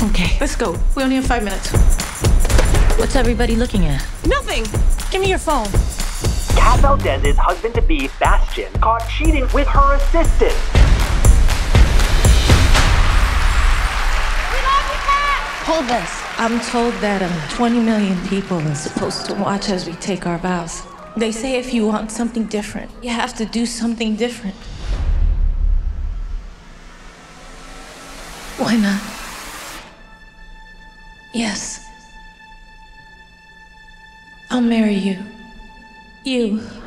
Okay, let's go. We only have 5 minutes. What's everybody looking at? Nothing! Give me your phone. Kat Valdez's husband-to-be, Bastian, caught cheating with her assistant. Hold this. I'm told that 20 million people are supposed to watch as we take our vows. They say if you want something different, you have to do something different. Why not? Yes. I'll marry you. You.